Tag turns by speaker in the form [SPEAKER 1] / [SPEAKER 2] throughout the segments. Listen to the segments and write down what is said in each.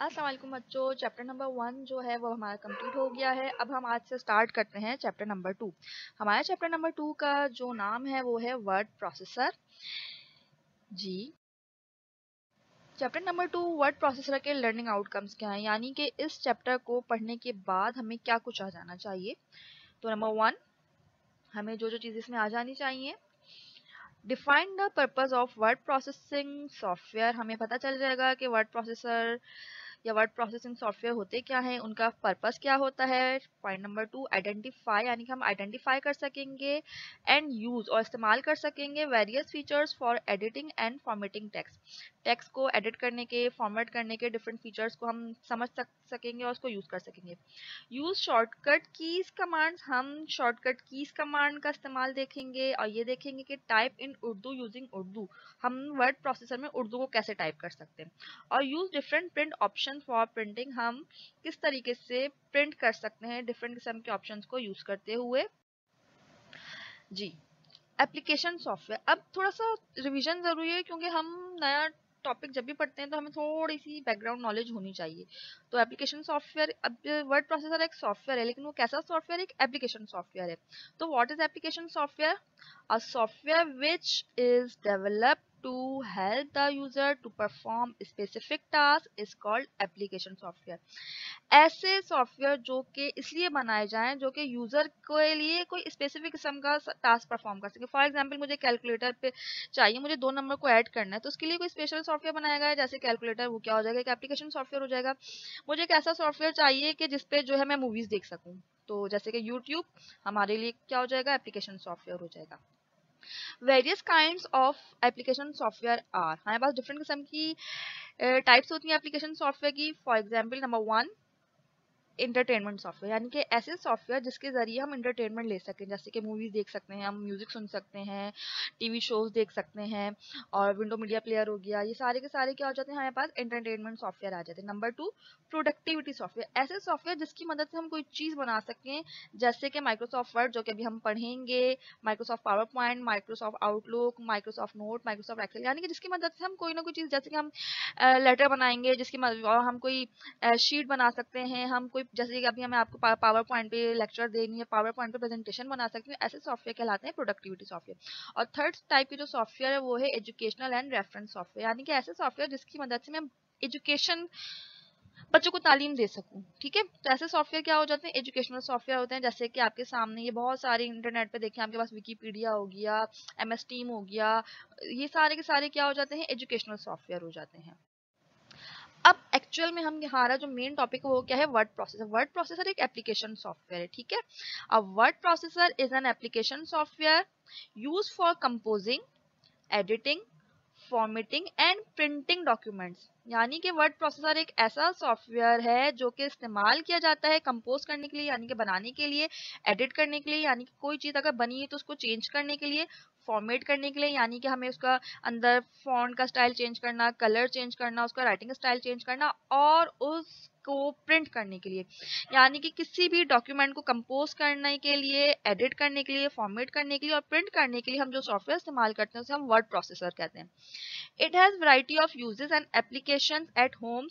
[SPEAKER 1] अस्सलाम वालेकुम बच्चों। चैप्टर नंबर 1 जो है वो हमारा कंप्लीट हो गया है। अब हम आज से स्टार्ट करते हैं चैप्टर नंबर 2। हमारे चैप्टर नंबर 2 का जो नाम है वो है वर्ड प्रोसेसर। जी, चैप्टर नंबर 2 वर्ड प्रोसेसर के लर्निंग आउटकम्स क्या हैं, यानी कि इस चैप्टर को पढ़ने के बाद हमें क्या कुछ आ जाना चाहिए। तो नंबर 1, हमें जो जो चीज़ इसमें आ जानी चाहिए। Define the purpose of word processing software. हमें पता चल जाएगा कि वर्ड प्रोसेसर या वर्ड प्रोसेसिंग सॉफ्टवेयर होते क्या हैं, उनका पर्पस क्या होता है। पॉइंट नंबर 2, आइडेंटिफाई, यानी कि हम आइडेंटिफाई कर सकेंगे एंड यूज और इस्तेमाल कर सकेंगे various features for editing and formatting text. Text को एडिट करने के, फॉर्मेट करने के डिफरेंट फीचर्स को हम समझ सकेंगे और उसको यूज कर सकेंगे। यूज शॉर्टकट कीज कमांड्स, हम शॉर्टकट कीज कमांड का इस्तेमाल देखेंगे और ये देखेंगे कि type in Urdu using Urdu, हम वर्ड प्रोसेसर में उर्दू को कैसे टाइप कर सकते हैं। और use different print option for printing, हम किस तरीके से प्रिंट कर सकते हैं डिफरेंट किस्म के ऑप्शंस को यूज करते हुए। जी, एप्लीकेशन सॉफ्टवेयर। अब थोड़ा सा रिवीजन जरूरी है क्योंकि हम नया टॉपिक जब भी पढ़ते हैं तो हमें थोड़ी सी बैकग्राउंड नॉलेज होनी चाहिए। तो एप्लीकेशन सॉफ्टवेयर, अब वर्ड प्रोसेसर एक सॉफ्टवेयर है, लेकिन वो कैसा सॉफ्टवेयर है? एक एप्लीकेशन सॉफ्टवेयर है। तो what is application software? A software which is developed to help the user to perform specific task is called application software। ऐसे सॉफ्टवेयर जो कि इसलिए बनाए जाएं जो कि यूजर के लिए कोई स्पेसिफिक किस्म का टास्क परफॉर्म कर सके। फॉर एग्जांपल, मुझे कैलकुलेटर पे चाहिए, मुझे 2 नंबर को ऐड करना है, तो उसके लिए कोई स्पेशल सॉफ्टवेयर बनाया गया है जैसे कैलकुलेटर, वो क्या हो जाएगा? एक एप्लीकेशन सॉफ्टवेयर हो जाएगा। मुझे एक ऐसा सॉफ्टवेयर चाहिए कि जिसपे जो है मैं मूवीज देख सकूं, तो जैसे कि यूट्यूब हमारे लिए क्या हो जाएगा? एप्लीकेशन सॉफ्टवेयर हो जाएगा। Various kinds of application software are, हमारे पास डिफरेंट किस्म की टाइप्स होती हैं एप्लीकेशन सॉफ्टवेयर की। For example, number 1, entertainment software, यानी कि ऐसे सॉफ्टवेयर जिसके जरिए हम इंटरटेनमेंट ले सकें, जैसे कि मूवीज देख सकते हैं, हम म्यूजिक सुन सकते हैं, टीवी शोज देख सकते हैं, और विंडो मीडिया प्लेयर हो गया। ये सारे के सारे क्या हो जाते हैं? हमारे पास इंटरटेनमेंट सॉफ्टवेयर आ जाते हैं। नंबर 2, प्रोडक्टिविटी सॉफ्टवेयर, ऐसे सॉफ्टवेयर जिसकी मदद से हम कोई चीज बना सकें, जैसे कि माइक्रोसॉफ्ट वर्ड जो कि अभी हम पढ़ेंगे, Microsoft PowerPoint, Microsoft Outlook, Microsoft note, Microsoft Excel, यानी कि जिसकी मदद से हम कोई ना कोई चीज, जैसे कि हम लेटर बनाएंगे जिसकी मदद, और हम कोई शीट बना सकते हैं, हम कोई, जैसे कि अभी हमें आपको पावर पॉइंट पे लेक्चर देनी है, पावर पॉइंट पे प्रेजेंटेशन बना सकते हैं, ऐसे सॉफ्टवेयर कहलाते हैं प्रोडक्टिविटी सॉफ्टवेयर। और थर्ड टाइप की जो सॉफ्टवेयर है वो है एजुकेशनल एंड रेफरेंस सॉफ्टवेयर, यानी कि ऐसे सॉफ्टवेयर जिसकी मदद से मैं एजुकेशन, बच्चों को तालीम दे सकूं। ठीक है, तो ऐसे सॉफ्टवेयर क्या हो जाते हैं? एजुकेशनल सॉफ्टवेयर होते हैं। जैसे कि आपके सामने ये बहुत सारे इंटरनेट पे देखें, आपके पास विकीपीडिया हो गया, MS टीम हो गया, ये सारे के सारे क्या हो जाते हैं? एजुकेशनल सॉफ्टवेयर हो जाते हैं। अब एक्चुअल में हम, हमारा जो मेन टॉपिक है वो क्या है? Word processor. वर्ड प्रोसेसर एक एप्लीकेशन सॉफ्टवेयर है, ठीक है। अब word processor is an application software use for composing, editing, formatting and printing documents, यानी कि वर्ड प्रोसेसर एक ऐसा सॉफ्टवेयर है जो कि इस्तेमाल किया जाता है कंपोज करने के लिए, यानी कि बनाने के लिए, एडिट करने के लिए, यानी कि कोई चीज़ अगर बनी है तो उसको चेंज करने के लिए, फॉर्मेट करने के लिए, यानी कि हमें उसका अंदर फॉन्ट का स्टाइल चेंज करना, कलर चेंज करना, उसका राइटिंग स्टाइल चेंज करना, और उसको प्रिंट करने के लिए, यानी कि किसी भी डॉक्यूमेंट को कंपोज करने के लिए, एडिट करने के लिए, फॉर्मेट करने के लिए और प्रिंट करने के लिए हम जो सॉफ्टवेयर इस्तेमाल करते हैं उसे हम वर्ड प्रोसेसर कहते हैं। It has variety of uses and applications at home,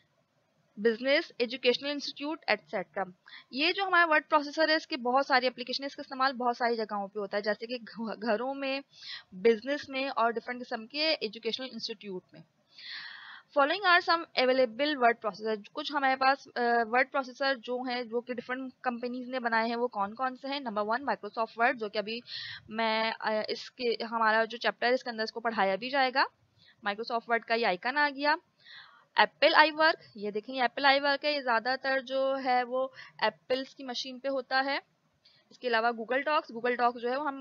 [SPEAKER 1] business, educational institute etcetera. ये जो हमारा वर्ड प्रोसेसर है इसके बहुत सारी एप्लीकेशन, इसका इस्तेमाल बहुत सारी जगहों पे होता है, जैसे कि घरों में, बिजनेस में और डिफरेंट किस्म के एजुकेशनल इंस्टीट्यूट में। Following are some available word processor, कुछ हमारे पास वर्ड प्रोसेसर जो हैं जो कि डिफरेंट कंपनीज ने बनाए हैं वो कौन कौन से हैं। नंबर 1, माइक्रोसॉफ्ट वर्ड, जो कि अभी मैं इसके, हमारा जो चैप्टर है इसके अंदर इसको पढ़ाया भी जाएगा। माइक्रोसॉफ्ट वर्ड का ये आइकन आ गया। एप्पल आई वर्क, ये देखें, एप्पल आई वर्क है, ये ज़्यादातर जो है वो एप्पल्स की मशीन पे होता है। इसके अलावा गूगल डॉक्स, गूगल डॉक्स जो है वो हम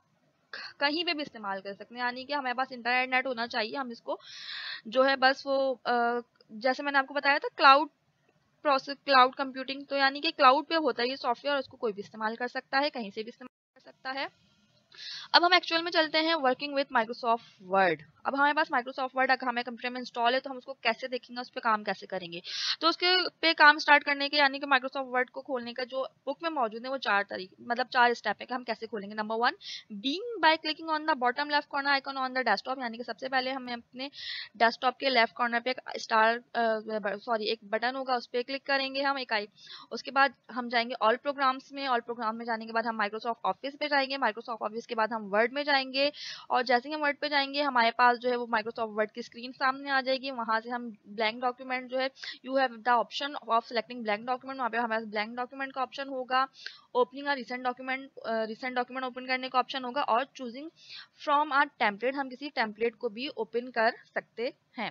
[SPEAKER 1] कहीं पे भी इस्तेमाल कर सकते हैं, यानी कि हमारे पास इंटरनेट नेट होना चाहिए, हम इसको जो है बस वो जैसे मैंने आपको बताया था क्लाउड प्रोसेस, क्लाउड कंप्यूटिंग, तो यानी कि क्लाउड पे होता है ये सॉफ्टवेयर और उसको कोई भी इस्तेमाल कर सकता है, कहीं से भी इस्तेमाल कर सकता है। अब हम एक्चुअल में चलते हैं वर्किंग विथ माइक्रोसॉफ्ट वर्ड। अब हमारे पास माइक्रोसॉफ्ट वर्ड अगर हमें कंप्यूटर में इंस्टॉल है तो हम उसको कैसे देखेंगे, उस पर काम कैसे करेंगे। तो उसके पे काम स्टार्ट करने के यानी कि माइक्रोसॉफ्ट वर्ड को खोलने का जो बुक में मौजूद है वो 4 तरीके मतलब 4 स्टेप है कि हम कैसे खोलेंगे। Number 1, being by clicking on the bottom left corner icon on the desktop, यानी कि सबसे पहले हमें अपने डेस्कटॉप के लेफ्ट कॉर्नर पे एक बटन होगा, उस पर क्लिक करेंगे हम उसके बाद हम जाएंगे ऑल प्रोग्राम्स में। ऑल प्रोग्राम में जाने के बाद हम माइक्रोसॉफ्ट ऑफिस पे जाएंगे। माइक्रोसॉफ्ट ऑफिस के बाद हम वर्ड में जाएंगे और जैसे ही हम वर्ड पे जाएंगे हमारे पास जो है वो माइक्रोसॉफ्ट वर्ड की स्क्रीन सामने आ जाएगी। वहां से हम ब्लैंक डॉक्यूमेंट जो है, you have the option of selecting blank document, वहाँ पे हमारे पास ब्लैंक डॉक्यूमेंट का ऑप्शन होगा। ओपनिंग रिसेंट डॉक्यूमेंट ओपन करने का ऑप्शन होगा और चूजिंग फ्रॉम आर टेम्पलेट, हम किसी टेम्पलेट को भी ओपन कर सकते हैं।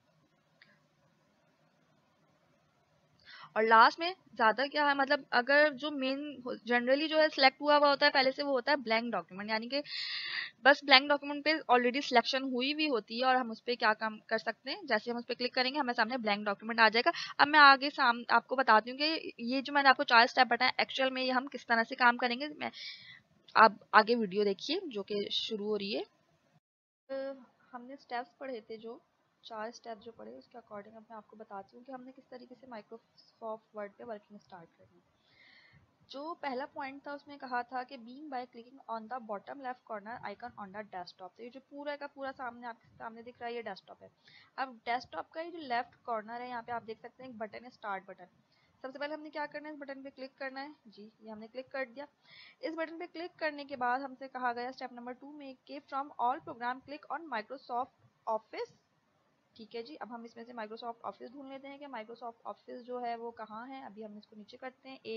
[SPEAKER 1] और लास्ट में ज्यादा क्या है, मतलब अगर जो मेन जनरली जो है सिलेक्ट हुआ होता है पहले से, वो होता है ब्लैंक डॉक्यूमेंट, यानी कि बस ब्लैंक डॉक्यूमेंट पे ऑलरेडी सिलेक्शन हुई भी होती है और हम उस पर क्या काम कर सकते हैं, जैसे हम उस पर क्लिक करेंगे हमें सामने ब्लैंक डॉक्यूमेंट आ जाएगा। अब मैं आगे आपको बताती हूँ कि ये जो मैंने आपको 4 स्टेप बताया एक्चुअल में ये हम किस तरह से काम करेंगे। आप आगे वीडियो देखिए जो कि शुरू हो रही है। हमने स्टेप्स पढ़े थे, जो 4 स्टेप जो पढ़े उसके अकॉर्डिंग अब मैं आपको बताती हूँ कि हमने किस तरीके से माइक्रोसॉफ्ट वर्ड पे वर्किंग स्टार्ट करनी। जो पहला पॉइंट था उसमें कहा था कि being by clicking on the bottom left corner icon on the desktop, तो ये जो पूरा का पूरा सामने आपके सामने दिख रहा है ये डेस्कटॉप है। अब डेस्कटॉप का ये जो लेफ्ट कॉर्नर है यहाँ पे आप देख सकते हैं एक बटन है, स्टार्ट बटन। सबसे पहले हमने क्या करना है, इस बटन पे क्लिक करना है। जी, ये हमने क्लिक कर दिया। इस बटन पे क्लिक करने के बाद हमसे कहा गया स्टेप नंबर 2 में कि from all program click on Microsoft Office. ठीक है जी, अब हम इसमें से माइक्रोसॉफ्ट ऑफिस ढूंढ लेते हैं कि माइक्रोसॉफ्ट ऑफिस जो है वो कहाँ है। अभी हम इसको नीचे करते हैं,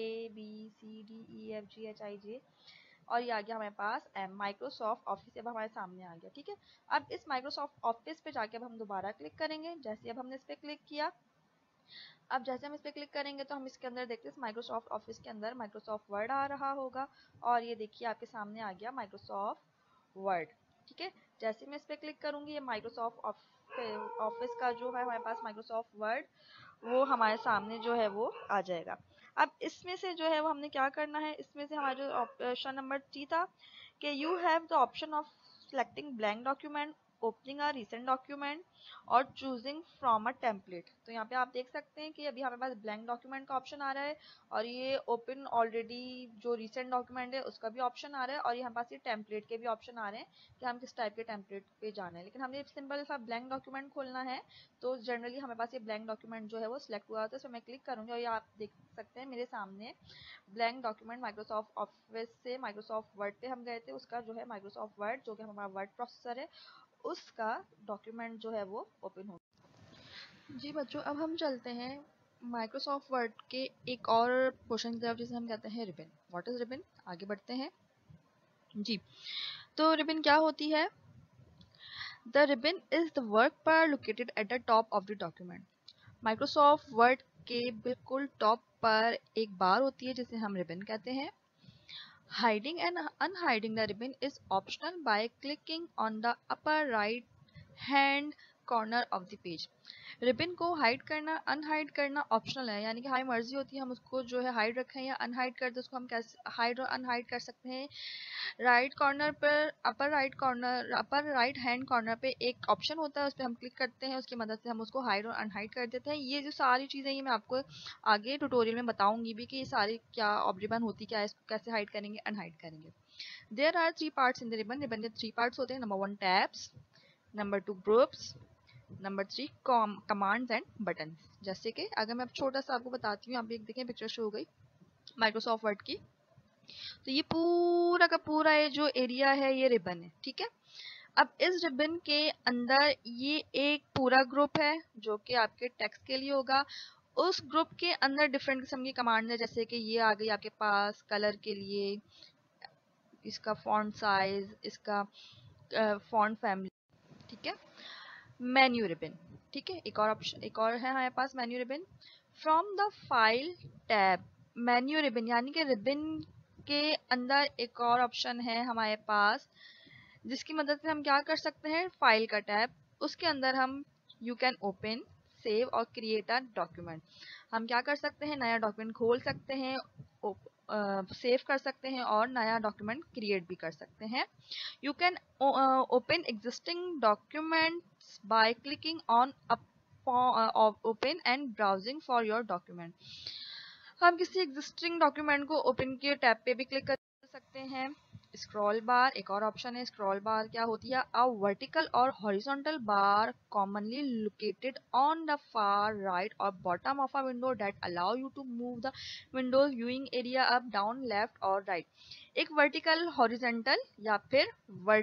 [SPEAKER 1] ABCDEFGHIJ और ये आ गया हमारे पास माइक्रोसॉफ्ट ऑफिस अब हमारे सामने आ गया। ठीक है, अब इस माइक्रोसॉफ्ट ऑफिस पे जाके अब हम दोबारा क्लिक करेंगे। जैसे अब हमने इस पे क्लिक किया, अब जैसे हम इस पे क्लिक करेंगे तो हम इसके अंदर देखते हैं माइक्रोसॉफ्ट ऑफिस के अंदर माइक्रोसॉफ्ट वर्ड आ रहा होगा और ये देखिए आपके सामने आ गया माइक्रोसॉफ्ट वर्ड। ठीक है, जैसे मैं इस पे क्लिक करूंगी ये माइक्रोसॉफ्ट ऑफिस का जो है हमारे पास माइक्रोसॉफ्ट वर्ड वो हमारे सामने जो है वो आ जाएगा। अब इसमें से जो है वो हमने क्या करना है, इसमें से हमारा जो ऑप्शन नंबर 3 था कि you have the option of selecting blank document, opening a recent document और चूजिंग फ्रॉम अ टेम्पलेट। तो यहाँ पे आप देख सकते हैं कि अभी हमारे पास ब्लैंक डॉक्यूमेंट का ऑप्शन आ रहा है और ये ओपन ऑलरेडी जो रीसेंट डॉक्यूमेंट है उसका भी ऑप्शन आ रहा है और ये हमारे पास ये टेम्पलेट के भी ऑप्शन आ रहे हैं कि हम किस टाइप के टेम्पलेट पे जाना है। लेकिन हमें सिंपल सा ब्लैंक डॉक्यूमेंट खोलना है तो जनरली हमारे पास ये ब्लैंक डॉक्यूमेंट जो है वो सिलेक्ट हुआ होता है। तो मैं क्लिक करूंगी और ये आप देख सकते हैं मेरे सामने ब्लैंक डॉक्यूमेंट माइक्रोसॉफ्ट ऑफिस से माइक्रोसॉफ्ट वर्ड पे हम गए थे, उसका जो है माइक्रोसॉफ्ट वर्ड जो कि हमारा वर्ड प्रोसेसर है उसका डॉक्यूमेंट जो है वो ओपन हो। जी बच्चों, अब हम चलते हैं माइक्रोसॉफ्ट वर्ड के एक और पोर्शन की तरफ जिसे हम कहते हैं रिबन। What is ribbon? आगे बढ़ते हैं जी। तो रिबन क्या होती है? The ribbon is the work bar located at the top of the document. Microsoft Word के बिल्कुल टॉप पर एक बार होती है जिसे हम रिबन कहते हैं। Hiding and unhiding the ribbon is optional by clicking on the upper right hand corner of the page. Ribbon को हाइड करना अनहाइड करना ऑप्शनल है, यानी कि हमारी मर्जी होती है हम उसको जो है हाइड रखें या अनहाइड कर दें। उसको हम कैसे हाइड और अनहाइड कर सकते हैं, राइट कॉर्नर पर अपर राइट हैंड कॉर्नर पे एक ऑप्शन होता है, उस पर हम क्लिक करते हैं, उसकी मदद से हम उसको हाइड और अनहाइड कर देते हैं। ये जो सारी चीज़ें ये मैं आपको आगे ट्यूटोरियल में बताऊंगी भी कि ये सारी क्या रिबन होती क्या है, इसको कैसे हाइड करेंगे अनहाइड करेंगे। There are 3 parts in the ribbon. Ribbon के 3 पार्ट्स होते हैं। Number 1 tabs, number 2 groups, number 3 commands and button. जैसे कि अगर मैं अब छोटा सा आपको बताती हूँ, आप देखें पिक्चर शो हो गई माइक्रोसॉफ्ट वर्ड की, तो ये पूरा का पूरा ये जो एरिया है ये रिबन है। ठीक है, अब इस रिबन के अंदर ये एक पूरा ग्रुप है जो कि आपके टेक्स्ट के लिए होगा। उस ग्रुप के अंदर डिफरेंट किस्म की कमांड है, जैसे कि ये आ गई आपके पास कलर के लिए, इसका फॉन्ट साइज, इसका फॉन्ट फैमिली। ठीक है, मेन्यू रिबन। ठीक है, एक और ऑप्शन एक और है हमारे पास menu ribbon. From the file tab, menu ribbon यानी कि रिबन के अंदर एक और ऑप्शन है हमारे पास जिसकी मदद से हम क्या कर सकते हैं, फाइल का टैब, उसके अंदर हम यू कैन ओपन सेव और क्रिएट अ डॉक्यूमेंट। हम क्या कर सकते हैं, नया डॉक्यूमेंट खोल सकते हैं, सेव कर सकते हैं और नया डॉक्यूमेंट क्रिएट भी कर सकते हैं। You can open existing documents by clicking on open and browsing for your document. हम किसी एग्जिस्टिंग डॉक्यूमेंट को ओपन के टैब पे भी क्लिक कर सकते हैं। स्क्रॉल बार एक और ऑप्शन है। स्क्रॉल बार क्या होती है? अ वर्टिकल और horizontal bar commonly located on the far right और bottom of a window that allow you to move the windows viewing area up down left और राइट। एक वर्टिकल हॉरिजॉन्टल या फिर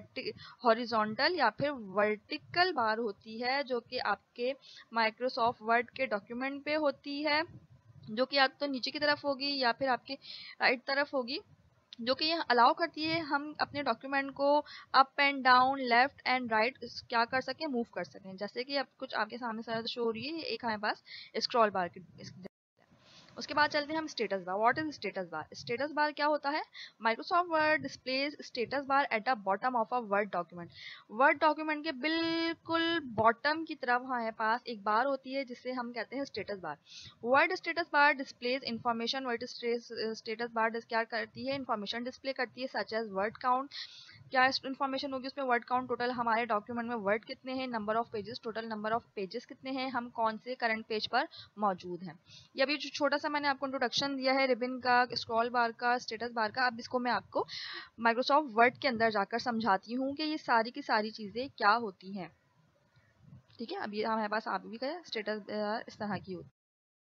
[SPEAKER 1] वर्टिकल बार होती है जो कि आपके माइक्रोसॉफ्ट वर्ड के डॉक्यूमेंट पे होती है, जो कि या तो नीचे की तरफ होगी या फिर आपके राइट तरफ होगी, जो कि यह अलाउ करती है हम अपने डॉक्यूमेंट को up and down left and right क्या कर सकें, मूव कर सकें। जैसे कि अब कुछ आपके सामने सारा शो हो रही है, एक हमारे पास स्क्रॉल बार की। उसके बाद चलते हैं हम status bar. What is status bar? Status bar क्या होता है? Microsoft Word displays status bar at the bottom of a word document. Word document के बिल्कुल बॉटम की तरफ हमारे पास एक बार होती है जिसे हम कहते हैं status bar. Word status bar displays information. Word status bar क्या करती है? इंफॉर्मेशन डिस्प्ले करती है, सच एज वर्ड काउंट। क्या इन्फॉर्मेशन होगी उसमें? वर्ड काउंट, टोटल हमारे डॉक्यूमेंट में वर्ड कितने हैं, number of pages, total number of pages कितने हैं, हम कौन से करंट पेज पर मौजूद हैं। ये अभी जो छोटा सा मैंने आपको इंट्रोडक्शन दिया है रिबन का, स्क्रॉल बार का, स्टेटस बार का, अब इसको मैं आपको माइक्रोसॉफ्ट वर्ड के अंदर जाकर समझाती हूँ कि ये सारी की सारी चीज़ें क्या होती हैं। ठीक है, अब ये हमारे पास आप भी गया स्टेटस बार इस तरह की होती।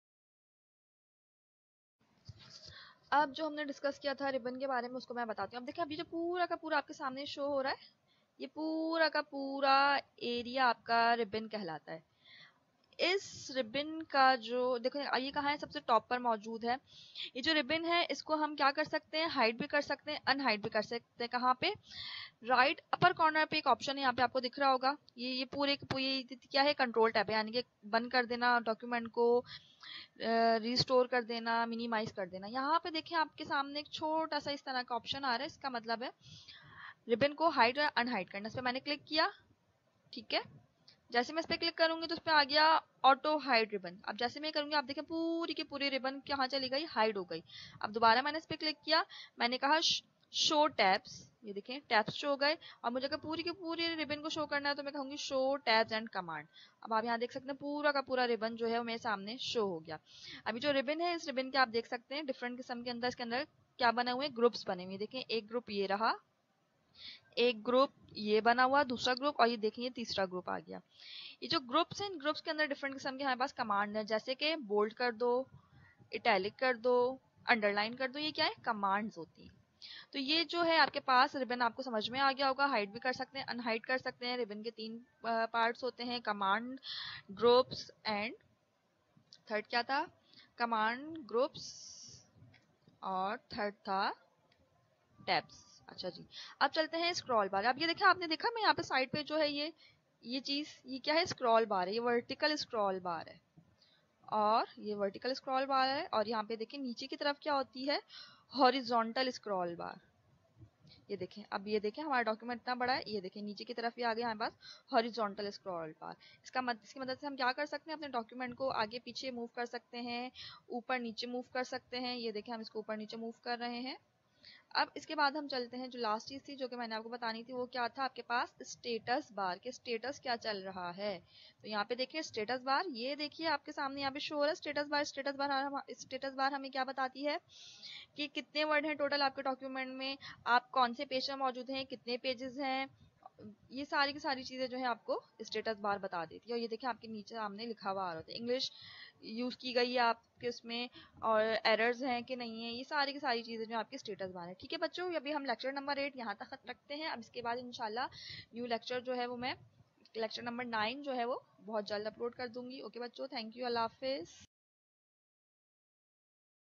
[SPEAKER 1] अब जो हमने डिस्कस किया था रिबन के बारे में उसको मैं बताती हूँ। अब देखिए, अभी जो पूरा का पूरा आपके सामने शो हो रहा है, ये पूरा का पूरा एरिया आपका रिबन कहलाता है। इस रिबन का जो देखो ये कहाँ है? सबसे टॉप पर मौजूद है। ये जो रिबन है इसको हम क्या कर सकते हैं? हाइड भी कर सकते हैं, अनहाइड भी कर सकते हैं। कहाँ पे? राइट अपर कॉर्नर पे एक ऑप्शन है, यहाँ पे आपको दिख रहा होगा। ये पूरे क्या है? कंट्रोल टैब है, यानी कि बंद कर देना डॉक्यूमेंट को, रिस्टोर कर देना, मिनिमाइज कर देना। यहाँ पे देखें आपके सामने एक छोटा सा इस तरह का ऑप्शन आ रहा है। इसका मतलब है रिबन को हाइड या अनहाइड करना। इस पर मैंने क्लिक किया, ठीक है। जैसे मैं इस पर क्लिक करूंगी तो उस पर आ गया ऑटो हाइड रिबन। अब जैसे मैं करूंगी आप देखें पूरी की पूरी रिबन कहाँ चली गई? हाइड हो गई। अब दोबारा मैंने इस पर क्लिक किया, मैंने कहा शो टैब्स, ये देखें टैब्स शो हो गए। और मुझे अगर पूरी की पूरी रिबन को शो करना है तो मैं कहूंगी शो टैब्स एंड कमांड। अब आप यहाँ देख सकते हैं पूरा का पूरा रिबन जो है वो मेरे सामने शो हो गया। अभी जो रिबन है इस रिबन के आप देख सकते हैं डिफरेंट किस्म के अंदर, इसके अंदर क्या बने हुए? ग्रुप्स बने हुए। देखें एक ग्रुप ये रहा, एक ग्रुप ये बना हुआ, दूसरा ग्रुप, और ये देखिए तीसरा ग्रुप आ गया। ये जो ग्रुप्स हैं, इन ग्रुप्स के अंदर डिफरेंट किस्म के हमारे पास कमांड है, जैसे कि बोल्ड कर दो, इटैलिक कर दो, अंडरलाइन कर दो। ये क्या है? कमांड्स होती हैं। तो ये जो है आपके पास रिबन आपको समझ में आ गया होगा। हाइड भी कर सकते हैं, अनहाइड कर सकते हैं। रिबन के 3 पार्ट्स होते हैं, कमांड, ग्रुप्स एंड थर्ड क्या था? कमांड, ग्रुप्स और थर्ड था टैब्स। अच्छा जी, अब चलते हैं स्क्रॉल बार। अब ये देखा, आपने देखा मैं यहाँ पे साइड पे जो है ये चीज, ये क्या है? स्क्रॉल बार है, ये वर्टिकल स्क्रॉल बार है और ये वर्टिकल स्क्रॉल बार है। और यहाँ पे देखिए नीचे की तरफ क्या होती है? Horizontal scroll bar. ये देखें, अब ये देखें हमारा डॉक्यूमेंट इतना बड़ा है, ये देखें नीचे की तरफ ये आ गया हमारे पास हॉरिजॉन्टल स्क्रॉल बार। इसकी मदद से हम क्या कर सकते हैं? अपने डॉक्यूमेंट को आगे पीछे मूव कर सकते हैं, ऊपर नीचे मूव कर सकते हैं। ये देखें हम इसको ऊपर नीचे मूव कर रहे हैं। अब इसके बाद हम चलते हैं, जो लास्ट चीज थी जो कि मैंने आपको बतानी थी वो क्या था? आपके पास स्टेटस बार के स्टेटस क्या चल रहा है। तो यहाँ पे देखिए स्टेटस बार, ये देखिए आपके सामने यहाँ पे शो हो रहा है स्टेटस बार। स्टेटस बार हमें क्या बताती है कि कितने वर्ड हैं टोटल आपके डॉक्यूमेंट में, आप कौन से पेज में मौजूद हैं, कितने पेजेस हैं। ये सारी की सारी चीजें जो है आपको स्टेटस बार बता देती है। और ये देखिए आपके नीचे सामने लिखा हुआ आ रहा है, इंग्लिश यूज की गई है आपके उसमें, और एरर्स हैं कि नहीं है, ये सारी की सारी चीजें जो आपकी स्टेटस बार है। ठीक है बच्चों, अभी हम लेक्चर नंबर 8 यहाँ तक रखते हैं। अब इसके बाद इंशाल्लाह न्यू लेक्चर जो है वो मैं लेक्चर नंबर 9 जो है वो बहुत जल्द अपलोड कर दूंगी। ओके बच्चों, थैंक यू, अल्लाह हाफिज।